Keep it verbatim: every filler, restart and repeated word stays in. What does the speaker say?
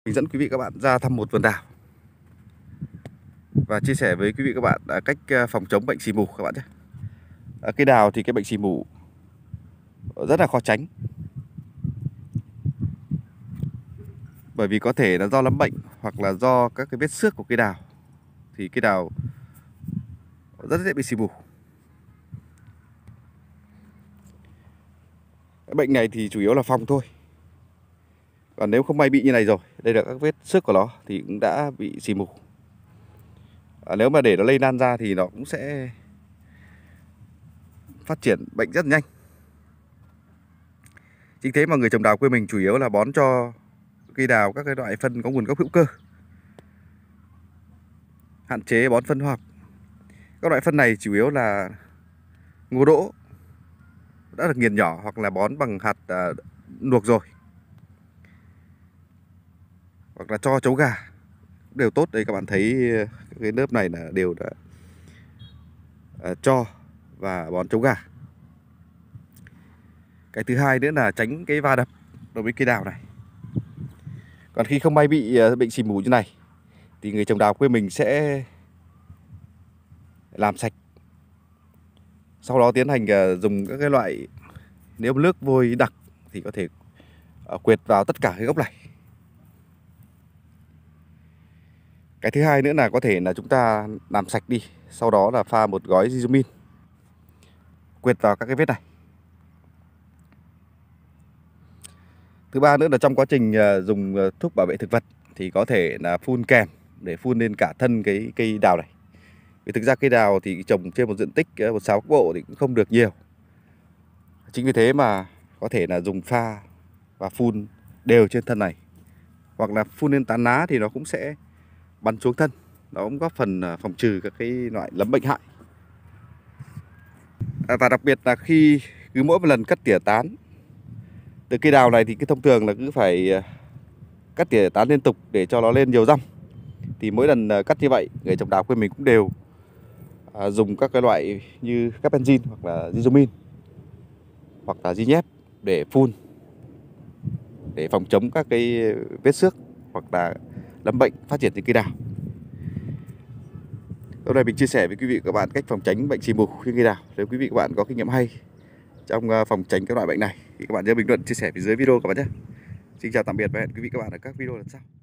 Mình dẫn quý vị các bạn ra thăm một vườn đào và chia sẻ với quý vị các bạn cách phòng chống bệnh xì mù các bạn nhé. Cây đào thì cái bệnh xì mù rất là khó tránh, bởi vì có thể là do nấm bệnh hoặc là do các cái vết xước của cây đào, thì cây đào rất dễ bị xì mù. Cái bệnh này thì chủ yếu là phòng thôi, còn nếu không may bị như này rồi, đây là các vết xước của nó thì cũng đã bị xì mù. À, nếu mà để nó lây lan ra thì nó cũng sẽ phát triển bệnh rất nhanh. Chính thế mà người trồng đào quê mình chủ yếu là bón cho cây đào các cái loại phân có nguồn gốc hữu cơ, hạn chế bón phân hóa học. Các loại phân này chủ yếu là ngô đỗ đã được nghiền nhỏ hoặc là bón bằng hạt à, luộc rồi, hoặc là cho trấu gà đều tốt. Đây các bạn thấy cái lớp này là đều đã à, cho và bón trấu gà. Cái thứ hai nữa là tránh cái va đập đối với cây đào này. Còn khi không may bị bệnh xì mù như này thì người trồng đào quê mình sẽ làm sạch, sau đó tiến hành dùng các cái loại, nếu nước vôi đặc thì có thể quệt vào tất cả cái gốc này. Cái thứ hai nữa là có thể là chúng ta làm sạch đi, sau đó là pha một gói Dizomin quệt vào các cái vết này. Thứ ba nữa là trong quá trình dùng thuốc bảo vệ thực vật thì có thể là phun kèm để phun lên cả thân cái cây đào này. Vì thực ra cây đào thì trồng trên một diện tích một sáu bộ thì cũng không được nhiều. Chính vì thế mà có thể là dùng pha và phun đều trên thân này, hoặc là phun lên tán lá thì nó cũng sẽ bắn xuống thân, nó cũng góp phần phòng trừ các cái loại nấm bệnh hại. À, và đặc biệt là khi cứ mỗi một lần cắt tỉa tán từ cây đào này thì cái thông thường là cứ phải cắt tỉa tán liên tục để cho nó lên nhiều răm. Thì mỗi lần cắt như vậy, người trồng đào quê mình cũng đều à, dùng các cái loại như carbenzin hoặc là Dizomin hoặc là di nhép để phun, để phòng chống các cái vết xước hoặc là nấm bệnh phát triển trên cây đào. Hôm nay mình chia sẻ với quý vị và các bạn cách phòng tránh bệnh xì mù trên cây đào. Nếu quý vị và các bạn có kinh nghiệm hay trong phòng tránh các loại bệnh này thì các bạn nhớ bình luận chia sẻ phía dưới video các bạn nhé. Xin chào tạm biệt và hẹn quý vị và các bạn ở các video lần sau.